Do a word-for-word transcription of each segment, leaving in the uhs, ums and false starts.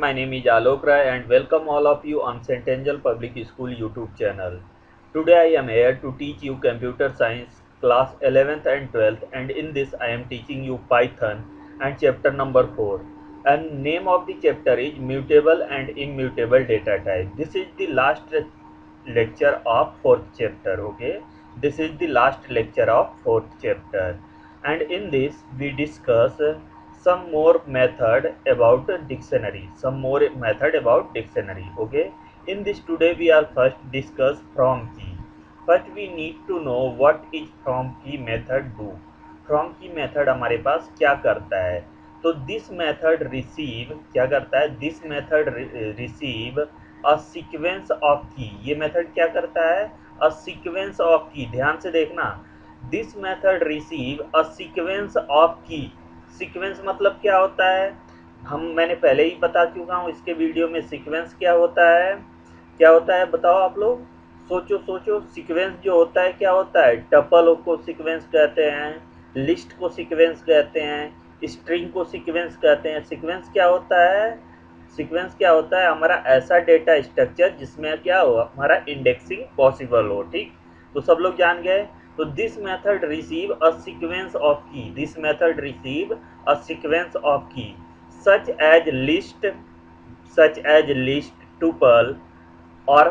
my name is Alok Rai and welcome all of you on Saint Angel Public School YouTube channel. Today I am here to teach you computer science class eleventh and twelfth, and in this I am teaching you Python and chapter number four. And name of the chapter is Mutable and Immutable Data Type. This is the last lecture of fourth chapter. Okay, this is the last lecture of fourth chapter, and in this we discuss some more method about dictionary some more method about dictionary. Okay, in this today we are first discuss from key. First we need to know what is from key method do. From key method हमारे पास क्या करता है? तो this method receive क्या करता है? This method receive a sequence of key. ये method क्या करता है? अ सीक्वेंस ऑफ की. ध्यान से देखना, this method receive a sequence of key. Sequence मतलब क्या होता है? हम मैंने पहले ही बता चुका हूँ इसके वीडियो में. सीक्वेंस क्या होता है? क्या होता है बताओ आप लोग, सोचो सोचो. सीक्वेंस जो होता है क्या होता है? टपल को सीक्वेंस कहते हैं, लिस्ट को सीक्वेंस कहते हैं, स्ट्रिंग को सीक्वेंस कहते हैं. सीक्वेंस क्या होता है? सीक्वेंस क्या होता है? हमारा ऐसा डेटा स्ट्रक्चर जिसमें क्या हो, हमारा इंडेक्सिंग पॉसिबल हो. ठीक, तो सब लोग जान गए. तो this method receive a sequence of key. This method receive a sequence of key such as list such as list tuple और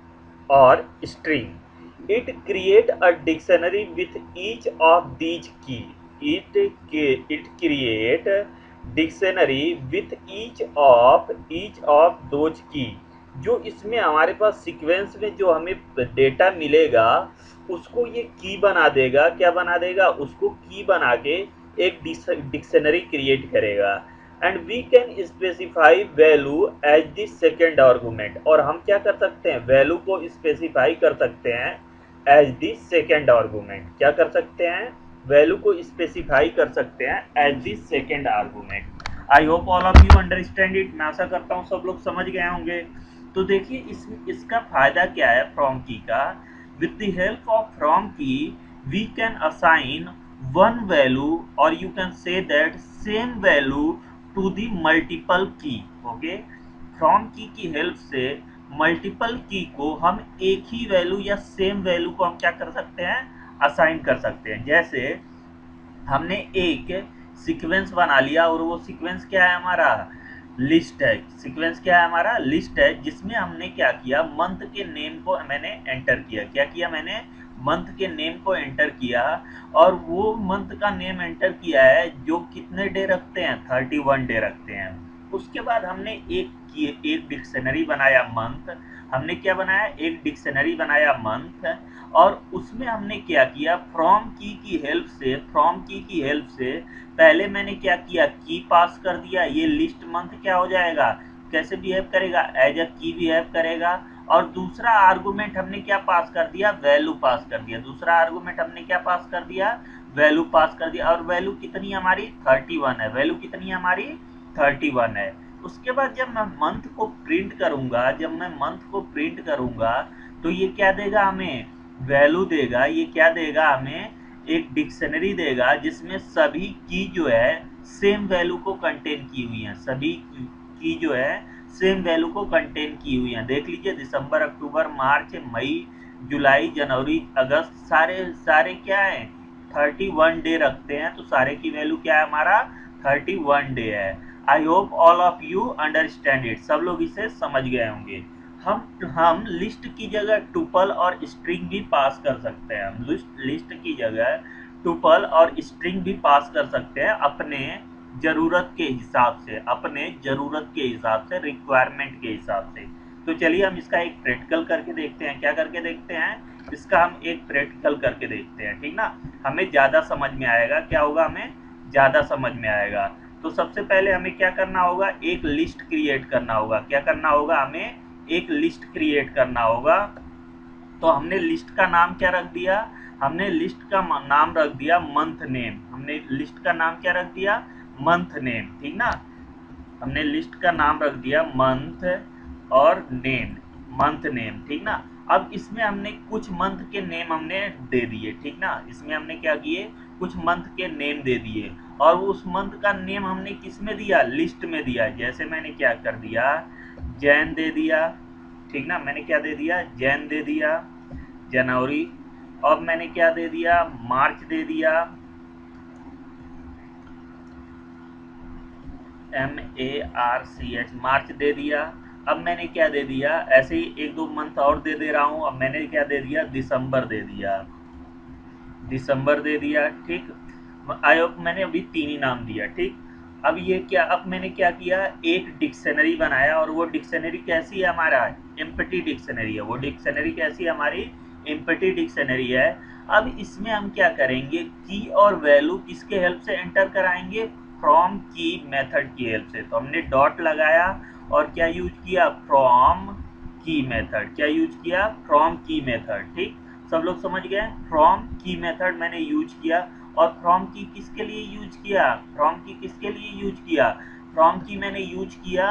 or string. It create a dictionary with each of these key. It it create dictionary with each of each of those key. जो इसमें हमारे पास sequence में जो हमें data मिलेगा उसको ये की बना देगा. क्या बना देगा? उसको की बना के एक डिक्शनरी क्रिएट करेगा. And we can specify value as the second argument. और हम क्या कर सकते हैं? वैल्यू को स्पेसिफाई कर सकते हैं एज द सेकेंड आर्गूमेंट. क्या कर सकते हैं? वैल्यू को स्पेसिफाई कर सकते हैं as the second argument. I hope all of you understand it. मैं आशा करता हूँ सब लोग समझ गए होंगे. तो देखिए इस इसका फायदा क्या है फ्रॉम की का. With the help of from key we can assign one value और you can say that same value to the multiple key. Okay, from key की हेल्प से मल्टीपल की को हम एक ही वैल्यू या सेम वैल्यू को हम क्या कर सकते हैं? असाइन कर सकते हैं. जैसे हमने एक सीक्वेंस बना लिया और वो सीक्वेंस क्या है? हमारा लिस्ट है. सीक्वेंस क्या है? हमारा लिस्ट है, जिसमें हमने क्या किया? मंथ के नेम को मैंने एंटर किया. क्या किया? मैंने मंथ के नेम को एंटर किया, और वो मंथ का नेम एंटर किया है जो कितने डे रखते हैं? थर्टी वन डे रखते हैं. उसके बाद हमने एक एक डिक्शनरी बनाया मंथ. हमने क्या बनाया? एक डिक्शनरी बनाया मंथ, और उसमें हमने क्या किया? फ्रॉम की की हेल्प से फ्रॉम की की हेल्प से पहले मैंने क्या किया? की पास कर दिया. ये लिस्ट मंथ क्या हो जाएगा? कैसे बिहेव करेगा? एज अ की बिहेव करेगा. और दूसरा आर्गुमेंट हमने क्या पास कर दिया? वैल्यू पास कर दिया. दूसरा आर्गुमेंट हमने क्या पास कर दिया? वैल्यू पास कर दिया. और वैल्यू कितनी हमारी? थर्टी वन है. वैल्यू कितनी हमारी? थर्टी वन है. उसके बाद जब मैं मंथ को प्रिंट करूंगा जब मैं मंथ को प्रिंट करूंगा तो ये क्या देगा हमें? वैल्यू देगा. ये क्या देगा हमें? एक डिक्शनरी देगा जिसमें सभी की जो है सेम वैल्यू को कंटेन की हुई है. सभी की जो है सेम वैल्यू को कंटेन की हुई है. देख लीजिए, दिसंबर, अक्टूबर, मार्च, मई, जुलाई, जनवरी, अगस्त, सारे सारे क्या है? थर्टी वन डे रखते हैं. तो सारे की वैल्यू क्या है? हमारा थर्टी वन डे है. I hope all of you understand it. सब लोग इसे समझ गए होंगे. हम हम लिस्ट की जगह टुपल और स्ट्रिंग भी पास कर सकते हैं. हम लिस्ट लिस्ट की जगह टुपल और स्ट्रिंग भी पास कर सकते हैं अपने जरूरत के हिसाब से अपने जरूरत के हिसाब से रिक्वायरमेंट के हिसाब से. तो चलिए हम इसका एक प्रैक्टिकल करके देखते हैं. क्या करके देखते हैं? इसका हम एक प्रैक्टिकल करके देखते हैं. ठीक ना, हमें ज़्यादा समझ में आएगा. क्या होगा? हमें ज़्यादा समझ में आएगा. तो सबसे पहले हमें क्या करना होगा? एक लिस्ट क्रिएट करना होगा. क्या करना होगा? हमें एक लिस्ट क्रिएट करना होगा. तो हमने लिस्ट का नाम क्या रख दिया? हमने लिस्ट का नाम रख दिया मंथ नेम. हमने लिस्ट का नाम क्या रख दिया? Month name. ठीक ना, हमने लिस्ट का नाम रख दिया मंथ और नेम, मंथ नेम. ठीक ना. अब इसमें हमने कुछ मंथ के नेम हमने दे दिए, ठीक ना। इसमें हमने क्या किए, कुछ मंथ के नेम दे दिए, और उस मंथ का नेम हमने किस में दिया, लिस्ट में दिया। जैसे मैंने क्या कर दिया, जैन दे दिया, ठीक ना। मैंने क्या दे दिया, जैन दे दिया, जनवरी। अब मैंने क्या दे दिया, मार्च दे दिया, M A R C H, March दे दिया। अब मैंने क्या दे दिया, ऐसे ही एक दो मंथ और दे दे रहा हूँ। अब मैंने क्या दे दिया, दिसंबर दे दिया, दिसंबर दे दिया, ठीक। आयोग मैंने अभी तीन ही नाम दिया, ठीक। अब ये क्या, अब मैंने क्या किया, एक डिक्शनरी बनाया, और वो डिक्शनरी कैसी है, हमारा एम्प्टी डिक्शनरी है। वो डिक्शनरी कैसी है, हमारी एम्प्टी डिक्शनरी है। अब इसमें हम क्या करेंगे, की और वैल्यू किसके हेल्प से एंटर कराएंगे, फ्रॉम की मेथड की हेल्प से। तो हमने डॉट लगाया और क्या यूज किया, फ्रॉम की मेथड। क्या यूज किया, फ्रॉम की मेथड, ठीक। सब लोग समझ गए, फ्रॉम की मेथड मैंने यूज किया। और फ्रॉम की किसके लिए यूज किया, फ्रॉम की किसके लिए यूज किया, फ्रॉम की मैंने यूज किया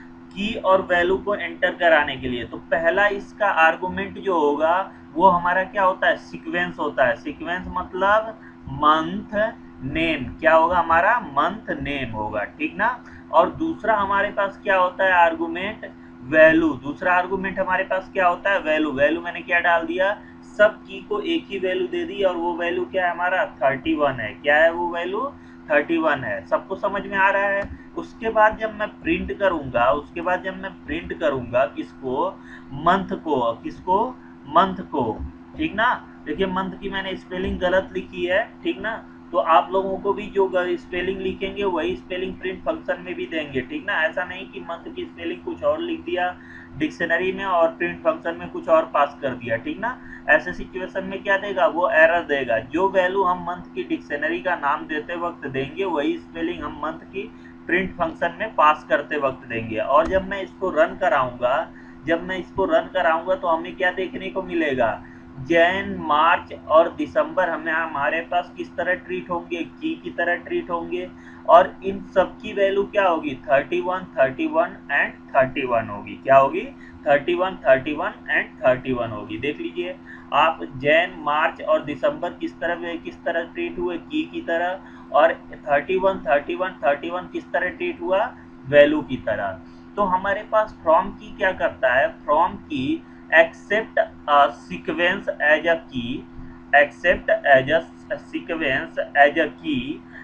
की और वैल्यू को एंटर कराने के लिए। तो पहला इसका आर्गुमेंट जो होगा वो हमारा क्या होता है, सीक्वेंस होता है। सीक्वेंस मतलब मंथ नेम, क्या होगा हमारा, मंथ नेम होगा, ठीक ना। और दूसरा हमारे पास क्या होता है आर्गुमेंट, वैल्यू। दूसरा आर्गुमेंट हमारे पास क्या होता है, वैल्यू। वैल्यू मैंने क्या डाल दिया, सब की को एक ही वैल्यू दे दी, और वो वैल्यू क्या है हमारा, थर्टी वन है। क्या है वो वैल्यू, थर्टी वन है। सबको समझ में आ रहा है। उसके बाद जब मैं प्रिंट करूंगा, उसके बाद जब मैं प्रिंट करूंगा किसको, मंथ को, किसको, मंथ को, ठीक ना। देखिए मंथ की मैंने स्पेलिंग गलत लिखी है, ठीक ना। तो आप लोगों को भी जो स्पेलिंग लिखेंगे वही स्पेलिंग प्रिंट फंक्शन में भी देंगे, ठीक ना। ऐसा नहीं कि मंथ की स्पेलिंग कुछ और लिख दिया डिक्शनरी में और प्रिंट फंक्शन में कुछ और पास कर दिया, ठीक ना। ऐसे सिचुएशन में क्या देगा, वो एरर देगा। जो वैल्यू हम मंथ की डिक्शनरी का नाम देते वक्त देंगे वही स्पेलिंग हम मंथ की प्रिंट फंक्शन में पास करते वक्त देंगे। और जब मैं इसको रन कराऊंगा, जब मैं इसको रन कराऊंगा तो हमें क्या देखने को मिलेगा, जैन, मार्च और दिसंबर हमें हमारे पास किस तरह ट्रीट होंगे, की की तरह ट्रीट होंगे। और इन सब की वैल्यू क्या होगी, thirty one, thirty one and thirty one होगी। क्या होगी, thirty one, thirty one and thirty one होगी। देख लीजिए आप, जैन, मार्च और दिसंबर किस तरह किस तरह ट्रीट हुए, की की तरह, और thirty one, thirty one, thirty one किस तरह ट्रीट हुआ, वैल्यू की तरह। तो हमारे पास फ्रॉम की क्या करता है, फ्रॉम की accept a sequence as a key, accept as a sequence as a key,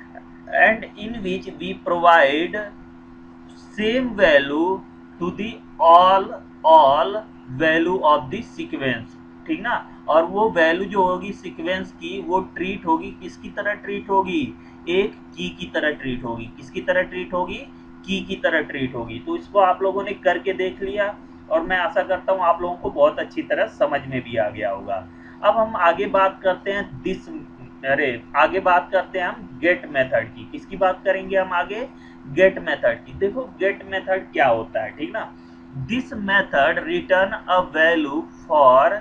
and in which we provide same value to the all all value of the sequence, ठीक ना। और वो वैल्यू जो होगी सीक्वेंस की, वो treat होगी किसकी तरह ट्रीट होगी, एक की की तरह ट्रीट होगी। किसकी तरह ट्रीट होगी, की की तरह ट्रीट होगी। तो इसको आप लोगों ने करके देख लिया, और मैं आशा करता हूँ आप लोगों को बहुत अच्छी तरह समझ में भी आ गया होगा। अब हम आगे बात करते हैं दिस, अरे आगे बात करते हैं हम गेट मेथड की। किसकी बात करेंगे हम आगे, गेट मेथड की। देखो गेट मेथड क्या होता है, ठीक ना। This method return a value for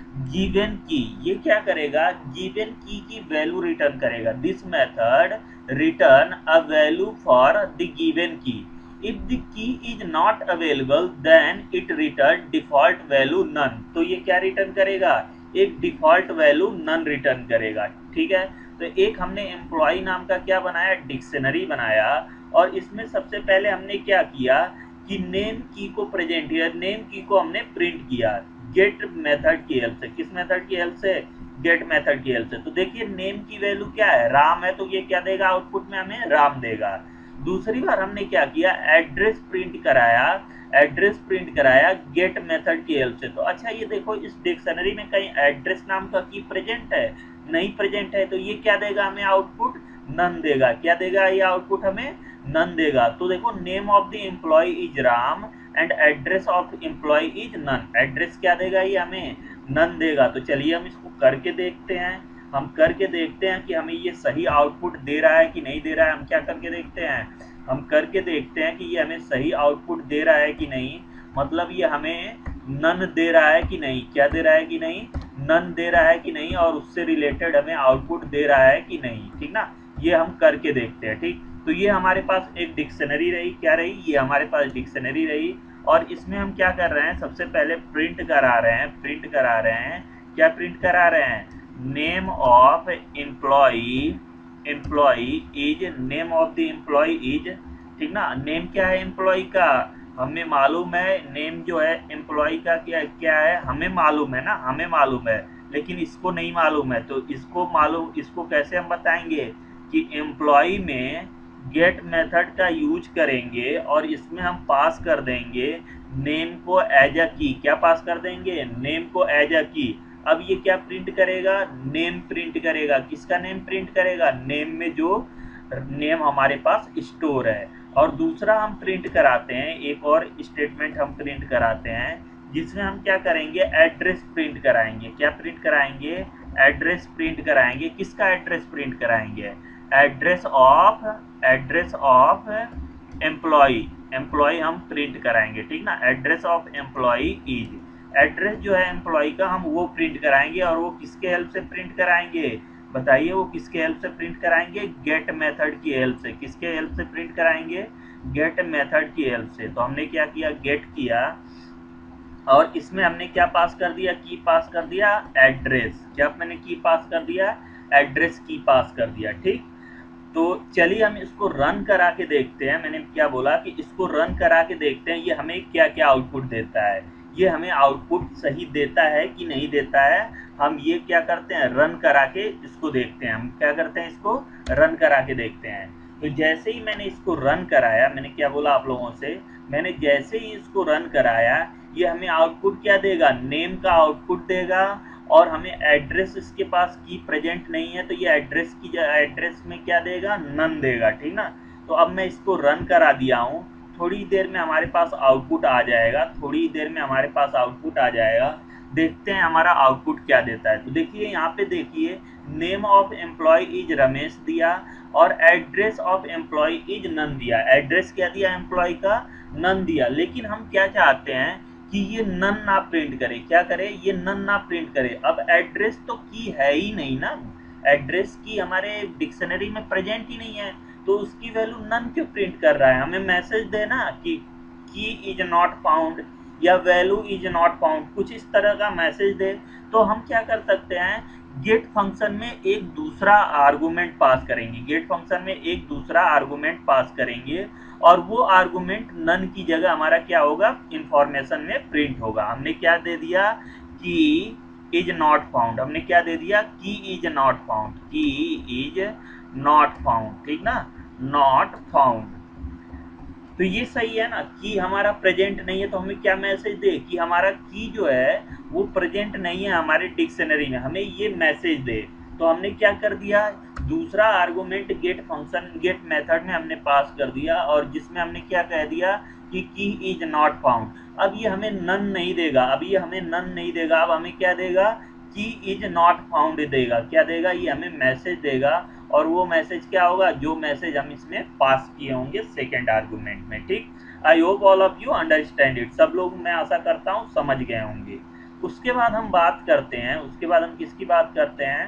given key. ये क्या करेगा, गिवन की की वैल्यू रिटर्न करेगा। This method return a value for the given key. If the key is not available, then it return default value none। तो ये क्या return करेगा, एक डिफॉल्ट वैल्यू नन रिटर्न करेगा, ठीक है। तो एक हमने एम्प्लॉय नाम का क्या बनाया, डिक्शनरी बनाया, और इसमें सबसे पहले हमने क्या किया कि नेम की को प्रेजेंट किया, नेम की को हमने प्रिंट किया गेट मेथड की हेल्प से। किस मेथड की हेल्प से, गेट मेथड की हेल्प से। तो देखिए नेम की वैल्यू क्या है, राम है, तो ये क्या देगा, आउटपुट में हमें राम देगा। दूसरी बार हमने क्या किया, एड्रेस प्रिंट कराया, एड्रेस प्रिंट कराया गेट मेथड की हेल्प से। तो अच्छा ये देखो इस डिक्शनरी में कहीं एड्रेस नाम का की प्रेजेंट है, नहीं प्रेजेंट है, तो ये क्या देगा हमें, आउटपुट नन देगा। क्या देगा, ये आउटपुट हमें नन देगा। तो देखो name of the employee is Ram and address of employee is none. Address क्या देगा, ये हमें नन देगा। तो चलिए हम इसको करके देखते हैं, हम करके देखते हैं कि हमें ये सही आउटपुट दे रहा है कि नहीं दे रहा है। हम क्या करके देखते हैं, हम करके देखते हैं कि ये हमें सही आउटपुट दे रहा है कि नहीं, मतलब ये हमें नन दे रहा है कि नहीं। क्या दे रहा है कि नहीं, नन दे रहा है कि नहीं, और उससे रिलेटेड हमें आउटपुट दे रहा है कि नहीं, ठीक ना। ये हम करके देखते हैं, ठीक। तो ये हमारे पास एक डिक्शनरी रही, क्या रही, ये हमारे पास डिक्शनरी रही, और इसमें हम क्या कर रहे हैं, सबसे पहले प्रिंट करा रहे हैं प्रिंट करा रहे हैं क्या प्रिंट करा रहे हैं, name of employee employee is name of the employee is, ठीक ना। नेम क्या है एम्प्लॉई का, हमें मालूम है नेम जो है एम्प्लॉय का क्या क्या है, हमें मालूम है ना, हमें मालूम है, लेकिन इसको नहीं मालूम है। तो इसको मालूम इसको कैसे हम बताएंगे कि एम्प्लॉय में गेट मेथड का यूज करेंगे और इसमें हम पास कर देंगे नेम को एज अ की। क्या पास कर देंगे, नेम को एज अ की। अब ये क्या प्रिंट करेगा, नेम प्रिंट करेगा। किसका नेम प्रिंट करेगा, नेम में जो नेम हमारे पास स्टोर है। और दूसरा हम प्रिंट कराते हैं, एक और स्टेटमेंट हम प्रिंट कराते हैं जिसमें हम क्या करेंगे, एड्रेस प्रिंट कराएंगे। क्या प्रिंट कराएंगे, एड्रेस प्रिंट कराएंगे। किसका एड्रेस प्रिंट कराएंगे, address of address of employee employee हम प्रिंट कराएंगे, ठीक ना। Address of employee is, address जो है एम्प्लॉय का हम वो प्रिंट कराएंगे। और वो किसके हेल्प से प्रिंट कराएंगे, बताइए वो किसके हेल्प से प्रिंट कराएंगे, गेट मेथड की हेल्प से। किसके हेल्प से प्रिंट कराएंगे, गेट मेथड की हेल्प से। तो हमने क्या किया, गेट किया और इसमें हमने क्या पास कर दिया, की पास कर दिया, एड्रेस। क्या मैंने की पास कर दिया, एड्रेस की पास कर दिया, ठीक। तो चलिए हम इसको रन करा के देखते हैं। मैंने क्या बोला कि इसको रन करा के देखते हैं ये हमें क्या क्या आउटपुट देता है, ये हमें आउटपुट सही देता है कि नहीं देता है। हम ये क्या करते हैं, रन करा के इसको देखते हैं। हम क्या करते हैं, इसको रन करा के देखते हैं। तो जैसे ही मैंने इसको रन कराया, मैंने क्या बोला आप लोगों से, मैंने जैसे ही इसको रन कराया ये हमें आउटपुट क्या देगा, नेम का आउटपुट देगा। और हमें एड्रेस इसके पास की प्रेजेंट नहीं है तो ये एड्रेस की एड्रेस में क्या देगा, नन देगा, ठीक ना। तो अब मैं इसको रन करा दिया हूँ, थोड़ी देर में हमारे पास आउटपुट आ जाएगा थोड़ी देर में हमारे पास आउटपुट आ जाएगा। देखते हैं हमारा आउटपुट क्या देता है। तो देखिए यहाँ पे देखिए, name of employee is Ramesh दिया और address of employee is none दिया। एड्रेस क्या दिया एम्प्लॉय का, नन दिया। लेकिन हम क्या चाहते हैं कि ये नन ना प्रिंट करे, क्या करे, ये नन ना प्रिंट करे। अब एड्रेस तो की है ही नहीं ना, एड्रेस की हमारे डिक्शनरी में प्रेजेंट ही नहीं है, तो उसकी वैल्यू नन क्यों प्रिंट कर रहा है। हमें मैसेज देना कि की इज नॉट फाउंड या वैल्यू इज नॉट फाउंड, कुछ इस तरह का मैसेज दे। तो हम क्या कर सकते हैं, गेट फंक्शन में एक दूसरा आर्गुमेंट पास करेंगे गेट फंक्शन में एक दूसरा आर्गुमेंट पास करेंगे और वो आर्गुमेंट नन की जगह हमारा क्या होगा, इंफॉर्मेशन में प्रिंट होगा। हमने क्या दे दिया, की इज नॉट फाउंड। हमने क्या दे दिया, key is not found key is not found, ठीक ना, नॉट फाउंड। तो ये सही है ना, की हमारा प्रेजेंट नहीं है तो हमें क्या मैसेज दे कि हमारा की जो है वो प्रेजेंट नहीं है हमारे डिक्शनरी में, हमें ये मैसेज दे। तो हमने क्या कर दिया, दूसरा argument get function get method में हमने पास कर दिया और जिसमें हमने क्या कह दिया कि की इज नॉट फाउंड। अब ये हमें नन नहीं देगा, अब ये हमें नन नहीं देगा, अब हमें क्या देगा, की इज नॉट फाउंड देगा। क्या देगा, ये हमें मैसेज देगा और वो मैसेज क्या होगा, जो मैसेज हम इसमें पास किए होंगे सेकेंड आर्गुमेंट में, ठीक। I hope all of you understand it. सब लोग मैं आशा करता हूँ समझ गए होंगे। उसके बाद हम बात करते हैं उसके बाद हम किसकी बात करते हैं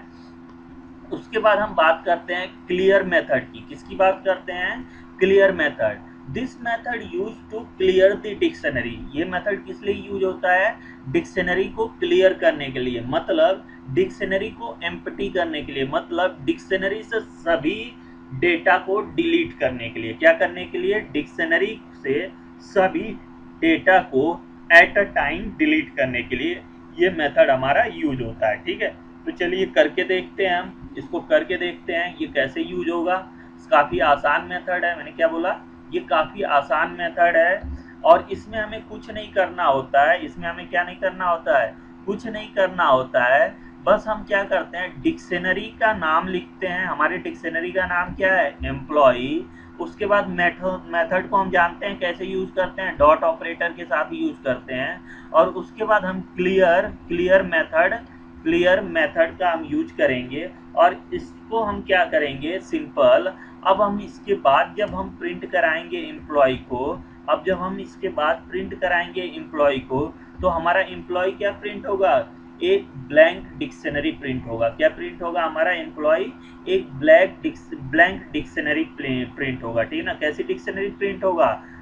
उसके बाद हम बात करते हैं क्लियर मेथड की। किसकी बात करते हैं, clear method. This method use to clear the dictionary. ये मेथड किस लिए यूज होता है, डिक्शनरी को क्लियर करने के लिए, मतलब डिक्शनरी को एम्प्टी करने के लिए, मतलब डिक्शनरी से सभी डेटा को डिलीट करने के लिए। क्या करने के लिए, डिक्शनरी से सभी डेटा को एट अ टाइम डिलीट करने के लिए ये मेथड हमारा यूज होता है, ठीक है। तो चलिए करके देखते हैं, हम इसको करके देखते हैं ये कैसे यूज होगा। काफ़ी आसान मेथड है, मैंने क्या बोला, ये काफ़ी आसान मेथड है और इसमें हमें कुछ नहीं करना होता है। इसमें हमें क्या नहीं करना होता है, कुछ नहीं करना होता है। बस हम क्या करते हैं, डिक्शनरी का नाम लिखते हैं। हमारे डिक्शनरी का नाम क्या है, एम्प्लॉई। उसके बाद मेथड मेथड को हम जानते हैं कैसे यूज करते हैं, डॉट ऑपरेटर के साथ यूज करते हैं। और उसके बाद हम clear clear method clear method का हम यूज करेंगे और इसको हम क्या करेंगे, सिंपल। अब हम इसके बाद जब हम प्रिंट कराएंगे एम्प्लॉय को अब जब हम इसके बाद प्रिंट कराएंगे एम्प्लॉय को तो हमारा एम्प्लॉय क्या प्रिंट होगा, एक ब्लैंक डिक्शनरी प्रिंट होगा। क्या प्रिंट होगा हमारा एम्प्लॉय, एक ब्लैंक ब्लैंक डिक्शनरी प्रिंट होगा, ठीक है ना। कैसी डिक्शनरी प्रिंट होगा,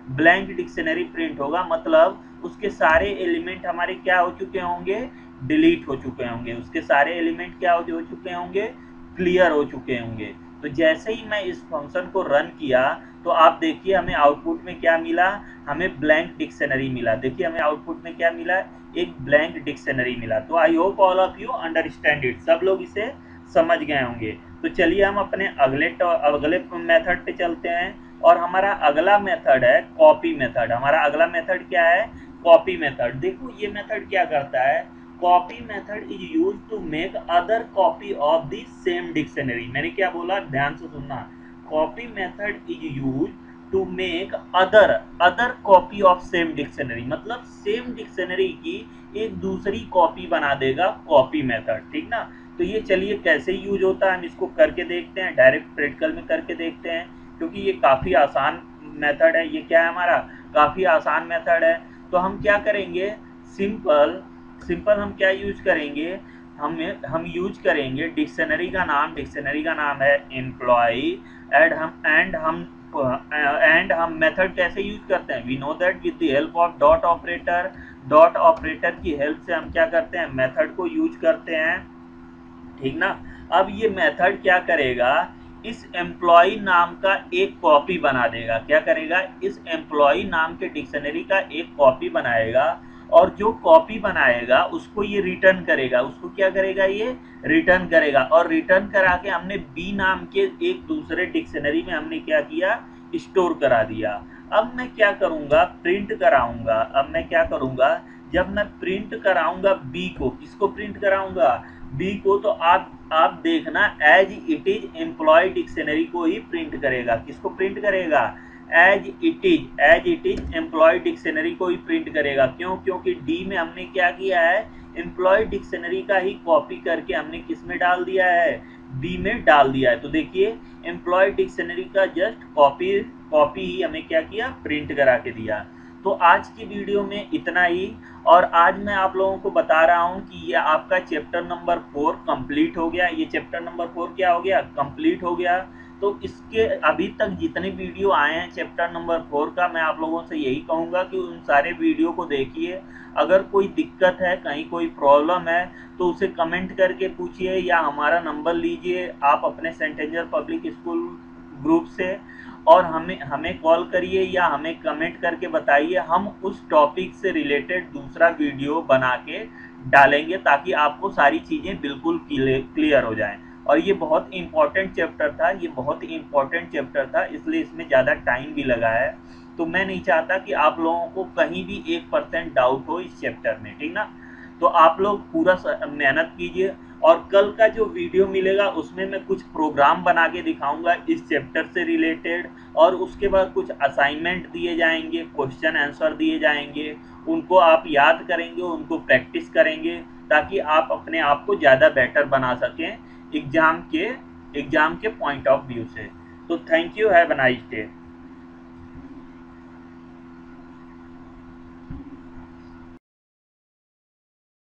ब्लैंक डिक्शनरी प्रिंट होगा, मतलब उसके सारे एलिमेंट हमारे क्या हो चुके होंगे, डिलीट हो चुके होंगे, उसके सारे एलिमेंट क्या हो चुके होंगे, क्लियर हो चुके होंगे। तो जैसे ही मैं इस फंक्शन को रन किया तो आप देखिए हमें आउटपुट में क्या मिला, हमें ब्लैंक डिक्शनरी मिला। देखिए हमें आउटपुट में क्या मिला, एक ब्लैंक डिक्शनरी मिला। तो I hope all of you understand it, सब लोग इसे समझ गए होंगे। तो चलिए हम अपने अगले अगले मेथड पे चलते हैं, और हमारा अगला मेथड है कॉपी मेथड। हमारा अगला मेथड क्या है, कॉपी मेथड। देखो ये मेथड क्या करता है, copy method is use to make other copy of the same dictionary. मैंने क्या बोला, ध्यान से सुनना, copy method is use to make other other copy of same dictionary, मतलब सेम डिक्शनरी की एक दूसरी कॉपी बना देगा कॉपी मेथड, ठीक ना। तो ये चलिए कैसे यूज होता है हम इसको करके देखते हैं, डायरेक्ट प्रैक्टिकल में करके देखते हैं, क्योंकि ये काफ़ी आसान मेथड है। ये क्या है, हमारा काफ़ी आसान मेथड है। तो हम क्या करेंगे, सिंपल सिंपल हम क्या यूज करेंगे, हम हम यूज करेंगे डिक्शनरी का नाम, डिक्शनरी का नाम है एम्प्लॉय, एंड हम एंड हम एंड हम मेथड कैसे यूज करते हैं, we know that with the help of dot operator. Dot operator की हेल्प से हम क्या करते हैं, मेथड को यूज करते हैं, ठीक ना। अब ये मेथड क्या करेगा, इस एम्प्लॉय नाम का एक कॉपी बना देगा। क्या करेगा, इस एम्प्लॉय नाम के डिक्शनरी का एक कॉपी बनाएगा, और जो कॉपी बनाएगा उसको ये रिटर्न करेगा। उसको क्या करेगा, ये रिटर्न करेगा, और रिटर्न करा के हमने बी नाम के एक दूसरे डिक्शनरी में हमने क्या किया, स्टोर करा दिया। अब मैं क्या करूंगा, प्रिंट कराऊंगा। अब मैं क्या करूंगा, जब मैं प्रिंट कराऊंगा बी को, किसको प्रिंट कराऊंगा, बी को, तो आप आप देखना as it is employee dictionary को ही प्रिंट करेगा। किसको प्रिंट करेगा, as it is as it is employee dictionary को ही प्रिंट करेगा। क्यों, क्योंकि डी में हमने क्या किया है, एम्प्लॉय डिक्शनरी का ही कॉपी करके हमने किस में डाल दिया है, बी में डाल दिया है। तो देखिए एम्प्लॉय डिक्शनरी का जस्ट कॉपी कॉपी ही हमें क्या किया, प्रिंट करा के दिया। तो आज की वीडियो में इतना ही, और आज मैं आप लोगों को बता रहा हूं कि ये आपका चैप्टर नंबर फोर कंप्लीट हो गया। ये चैप्टर नंबर फोर क्या हो गया, कंप्लीट हो गया। तो इसके अभी तक जितने वीडियो आए हैं चैप्टर नंबर फोर का, मैं आप लोगों से यही कहूँगा कि उन सारे वीडियो को देखिए। अगर कोई दिक्कत है, कहीं कोई प्रॉब्लम है, तो उसे कमेंट करके पूछिए, या हमारा नंबर लीजिए आप अपने saint angel public school group से, और हमें हमें कॉल करिए या हमें कमेंट करके बताइए। हम उस टॉपिक से रिलेटेड दूसरा वीडियो बना के डालेंगे, ताकि आपको सारी चीज़ें बिल्कुल क्लियर हो जाएं। और ये बहुत इंपॉर्टेंट चैप्टर था, ये बहुत इंपॉर्टेंट चैप्टर था, इसलिए इसमें ज़्यादा टाइम भी लगा है। तो मैं नहीं चाहता कि आप लोगों को कहीं भी एक परसेंट डाउट हो इस चैप्टर में, ठीक ना। तो आप लोग पूरा मेहनत कीजिए, और कल का जो वीडियो मिलेगा उसमें मैं कुछ प्रोग्राम बना के दिखाऊंगा इस चैप्टर से रिलेटेड, और उसके बाद कुछ असाइनमेंट दिए जाएंगे, क्वेश्चन आंसर दिए जाएंगे, उनको आप याद करेंगे, उनको प्रैक्टिस करेंगे, ताकि आप अपने आप को ज़्यादा बेटर बना सकें एग्जाम के एग्जाम के पॉइंट ऑफ व्यू से। तो thank you, have a nice day.